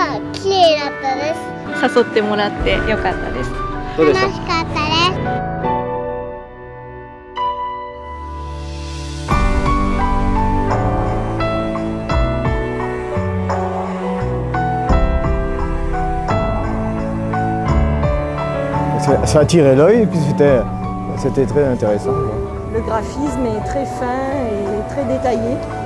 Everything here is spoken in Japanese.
が綺麗だったです。 誘ってもらってよかったです。 どうでした？ 楽しかったです。 Ça attirait l'œil et puis c'était très intéressant. Le graphisme est très fin et très détaillé.